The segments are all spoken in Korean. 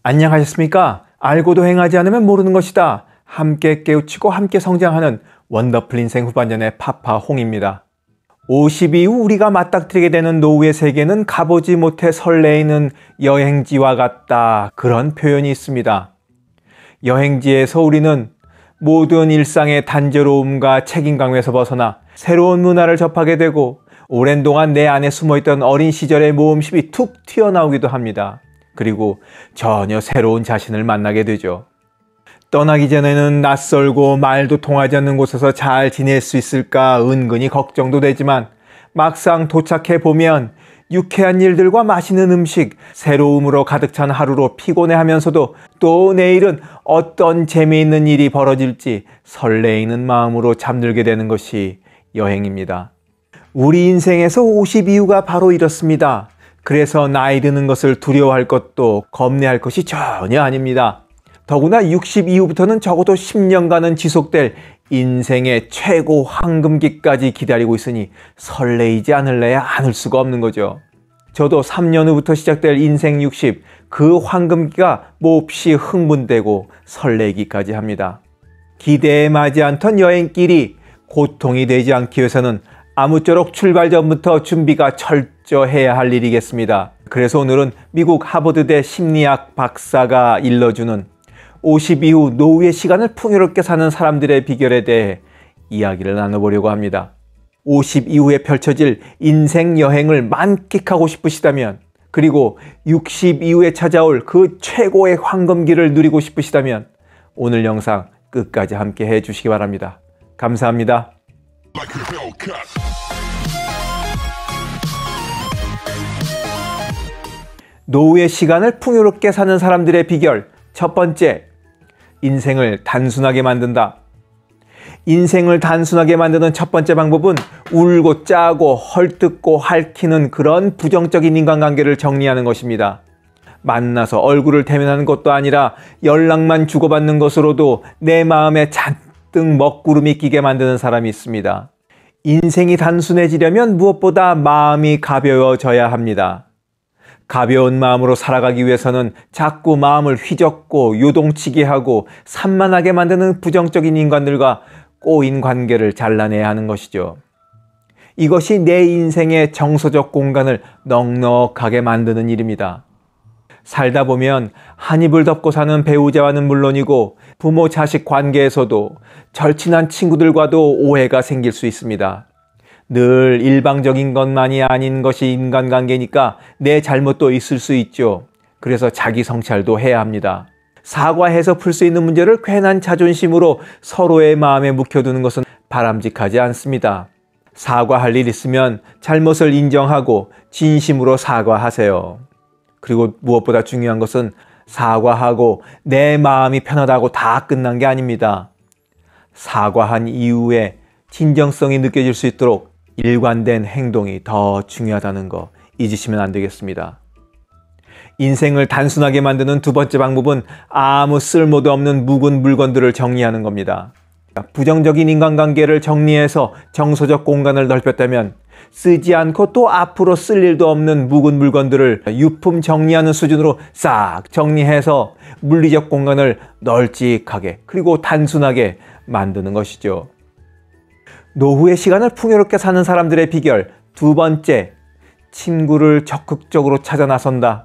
안녕하셨습니까? 알고도 행하지 않으면 모르는 것이다. 함께 깨우치고 함께 성장하는 원더풀 인생 후반전의 파파홍입니다. 50 이후 우리가 맞닥뜨리게 되는 노후의 세계는 가보지 못해 설레이는 여행지와 같다. 그런 표현이 있습니다. 여행지에서 우리는 모든 일상의 단조로움과 책임감에서 벗어나 새로운 문화를 접하게 되고 오랜 동안 내 안에 숨어있던 어린 시절의 모험심이 툭 튀어나오기도 합니다. 그리고 전혀 새로운 자신을 만나게 되죠. 떠나기 전에는 낯설고 말도 통하지 않는 곳에서 잘 지낼 수 있을까 은근히 걱정도 되지만 막상 도착해 보면 유쾌한 일들과 맛있는 음식, 새로움으로 가득 찬 하루로 피곤해하면서도 또 내일은 어떤 재미있는 일이 벌어질지 설레이는 마음으로 잠들게 되는 것이 여행입니다. 우리 인생에서 50 이후가 바로 이렇습니다. 그래서 나이 드는 것을 두려워할 것도 겁내할 것이 전혀 아닙니다. 더구나 60 이후부터는 적어도 10년간은 지속될 인생의 최고 황금기까지 기다리고 있으니 설레이지 않을래야 않을 수가 없는 거죠. 저도 3년 후부터 시작될 인생 60, 그 황금기가 몹시 흥분되고 설레기까지 합니다. 기대에 맞지 않던 여행길이 고통이 되지 않기 위해서는 아무쪼록 출발 전부터 준비가 철저해야 할 일이겠습니다. 그래서 오늘은 미국 하버드대 심리학 박사가 일러주는 50 이후 노후의 시간을 풍요롭게 사는 사람들의 비결에 대해 이야기를 나눠보려고 합니다. 50 이후에 펼쳐질 인생 여행을 만끽하고 싶으시다면, 그리고 60 이후에 찾아올 그 최고의 황금기를 누리고 싶으시다면 오늘 영상 끝까지 함께 해주시기 바랍니다. 감사합니다. 노후의 시간을 풍요롭게 사는 사람들의 비결. 첫 번째, 인생을 단순하게 만든다. 인생을 단순하게 만드는 첫 번째 방법은 울고 짜고 헐뜯고 핥히는 그런 부정적인 인간관계를 정리하는 것입니다. 만나서 얼굴을 대면하는 것도 아니라 연락만 주고받는 것으로도 내 마음에 잔뜩 먹구름이 끼게 만드는 사람이 있습니다. 인생이 단순해지려면 무엇보다 마음이 가벼워져야 합니다. 가벼운 마음으로 살아가기 위해서는 자꾸 마음을 휘젓고 요동치게 하고 산만하게 만드는 부정적인 인간들과 꼬인 관계를 잘라내야 하는 것이죠. 이것이 내 인생의 정서적 공간을 넉넉하게 만드는 일입니다. 살다 보면 한 입을 덮고 사는 배우자와는 물론이고 부모 자식 관계에서도 절친한 친구들과도 오해가 생길 수 있습니다. 늘 일방적인 것만이 아닌 것이 인간관계니까 내 잘못도 있을 수 있죠. 그래서 자기 성찰도 해야 합니다. 사과해서 풀 수 있는 문제를 괜한 자존심으로 서로의 마음에 묵혀두는 것은 바람직하지 않습니다. 사과할 일 있으면 잘못을 인정하고 진심으로 사과하세요. 그리고 무엇보다 중요한 것은 사과하고 내 마음이 편하다고 다 끝난 게 아닙니다. 사과한 이후에 진정성이 느껴질 수 있도록 일관된 행동이 더 중요하다는 거 잊으시면 안 되겠습니다. 인생을 단순하게 만드는 두 번째 방법은 아무 쓸모도 없는 묵은 물건들을 정리하는 겁니다. 부정적인 인간관계를 정리해서 정서적 공간을 넓혔다면 쓰지 않고 또 앞으로 쓸 일도 없는 묵은 물건들을 유품 정리하는 수준으로 싹 정리해서 물리적 공간을 널찍하게 그리고 단순하게 만드는 것이죠. 노후의 시간을 풍요롭게 사는 사람들의 비결. 두 번째, 친구를 적극적으로 찾아 나선다.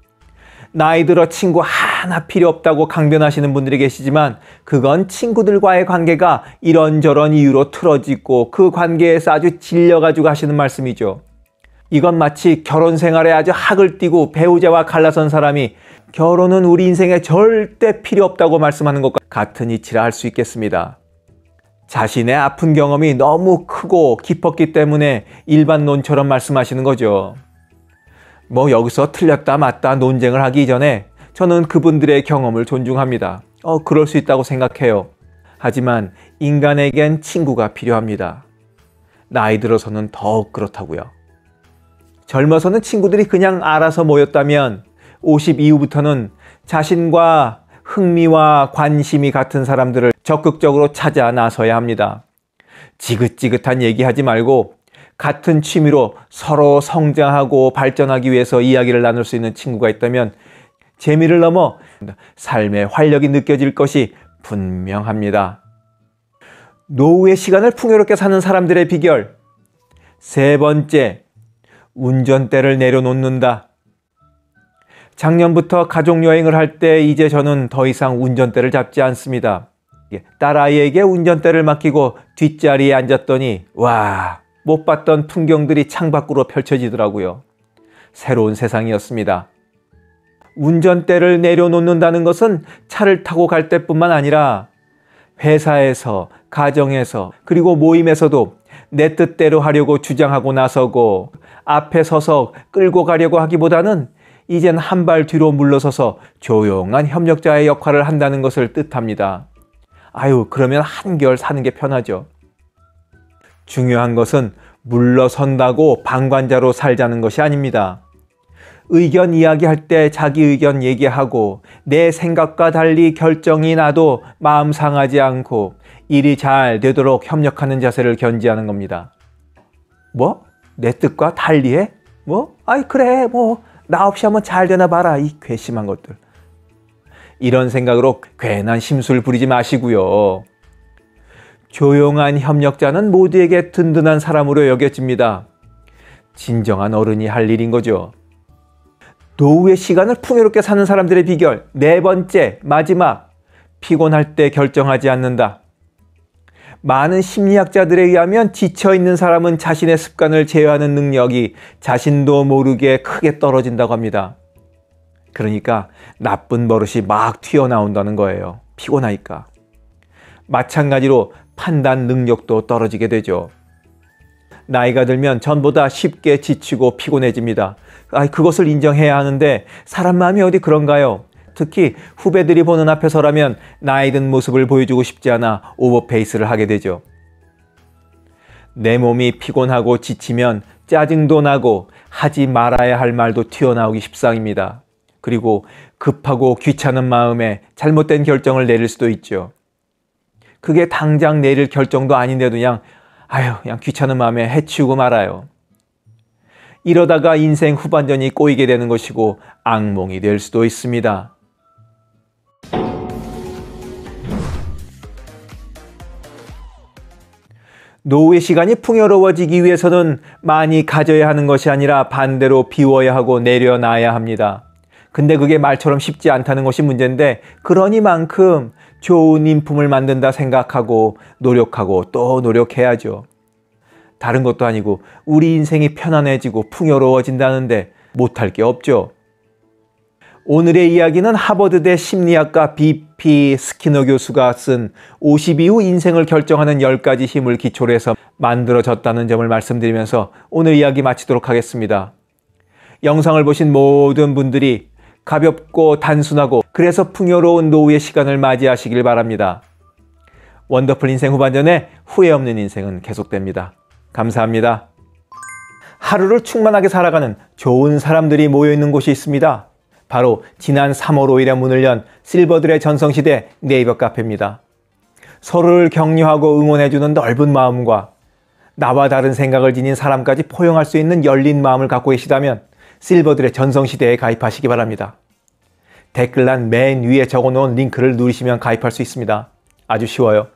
나이 들어 친구 하나 필요 없다고 강변하시는 분들이 계시지만 그건 친구들과의 관계가 이런저런 이유로 틀어지고 그 관계에서 아주 질려가지고 하시는 말씀이죠. 이건 마치 결혼 생활에 아주 학을 띠고 배우자와 갈라선 사람이 결혼은 우리 인생에 절대 필요 없다고 말씀하는 것과 같은 이치라 할 수 있겠습니다. 자신의 아픈 경험이 너무 크고 깊었기 때문에 일반론처럼 말씀하시는 거죠. 여기서 틀렸다 맞다 논쟁을 하기 이전에 저는 그분들의 경험을 존중합니다. 그럴 수 있다고 생각해요. 하지만 인간에겐 친구가 필요합니다. 나이 들어서는 더욱 그렇다고요. 젊어서는 친구들이 그냥 알아서 모였다면 50 이후부터는 자신과 흥미와 관심이 같은 사람들을 적극적으로 찾아 나서야 합니다. 지긋지긋한 얘기하지 말고 같은 취미로 서로 성장하고 발전하기 위해서 이야기를 나눌 수 있는 친구가 있다면 재미를 넘어 삶의 활력이 느껴질 것이 분명합니다. 노후의 시간을 풍요롭게 사는 사람들의 비결. 세 번째, 운전대를 내려놓는다. 작년부터 가족여행을 할 때 이제 저는 더 이상 운전대를 잡지 않습니다. 딸아이에게 운전대를 맡기고 뒷자리에 앉았더니 와, 못 봤던 풍경들이 창밖으로 펼쳐지더라고요. 새로운 세상이었습니다. 운전대를 내려놓는다는 것은 차를 타고 갈 때뿐만 아니라 회사에서, 가정에서, 그리고 모임에서도 내 뜻대로 하려고 주장하고 나서고 앞에 서서 끌고 가려고 하기보다는 이젠 한 발 뒤로 물러서서 조용한 협력자의 역할을 한다는 것을 뜻합니다. 아유, 그러면 한결 사는 게 편하죠. 중요한 것은 물러선다고 방관자로 살자는 것이 아닙니다. 의견 이야기할 때 자기 의견 얘기하고 내 생각과 달리 결정이 나도 마음 상하지 않고 일이 잘 되도록 협력하는 자세를 견지하는 겁니다. 뭐? 내 뜻과 달리해? 뭐? 아이 그래 뭐 나 없이 한번 잘 되나 봐라, 이 괘씸한 것들. 이런 생각으로 괜한 심술 부리지 마시고요. 조용한 협력자는 모두에게 든든한 사람으로 여겨집니다. 진정한 어른이 할 일인 거죠. 노후의 시간을 풍요롭게 사는 사람들의 비결. 네 번째, 마지막. 피곤할 때 결정하지 않는다. 많은 심리학자들에 의하면 지쳐있는 사람은 자신의 습관을 제어하는 능력이 자신도 모르게 크게 떨어진다고 합니다. 그러니까 나쁜 버릇이 막 튀어나온다는 거예요. 피곤하니까. 마찬가지로 판단 능력도 떨어지게 되죠. 나이가 들면 전보다 쉽게 지치고 피곤해집니다. 그것을 인정해야 하는데 사람 마음이 어디 그런가요? 특히 후배들이 보는 앞에서라면 나이 든 모습을 보여주고 싶지 않아 오버페이스를 하게 되죠. 내 몸이 피곤하고 지치면 짜증도 나고 하지 말아야 할 말도 튀어나오기 십상입니다. 그리고 급하고 귀찮은 마음에 잘못된 결정을 내릴 수도 있죠. 그게 당장 내릴 결정도 아닌데도 그냥 귀찮은 마음에 해치우고 말아요. 이러다가 인생 후반전이 꼬이게 되는 것이고 악몽이 될 수도 있습니다. 노후의 시간이 풍요로워지기 위해서는 많이 가져야 하는 것이 아니라 반대로 비워야 하고 내려놔야 합니다. 근데 그게 말처럼 쉽지 않다는 것이 문제인데, 그러니만큼 좋은 인품을 만든다 생각하고 노력하고 또 노력해야죠. 다른 것도 아니고 우리 인생이 편안해지고 풍요로워진다는데 못할 게 없죠. 오늘의 이야기는 하버드대 심리학과 BP 스키너 교수가 쓴 50 이후 인생을 결정하는 10가지 힘을 기초로 해서 만들어졌다는 점을 말씀드리면서 오늘 이야기 마치도록 하겠습니다. 영상을 보신 모든 분들이 가볍고 단순하고 그래서 풍요로운 노후의 시간을 맞이하시길 바랍니다. 원더풀 인생 후반전에 후회 없는 인생은 계속됩니다. 감사합니다. 하루를 충만하게 살아가는 좋은 사람들이 모여있는 곳이 있습니다. 바로 지난 3월 5일에 문을 연 실버들의 전성시대 네이버 카페입니다. 서로를 격려하고 응원해주는 넓은 마음과 나와 다른 생각을 지닌 사람까지 포용할 수 있는 열린 마음을 갖고 계시다면 실버들의 전성시대에 가입하시기 바랍니다. 댓글란 맨 위에 적어놓은 링크를 누르시면 가입할 수 있습니다. 아주 쉬워요.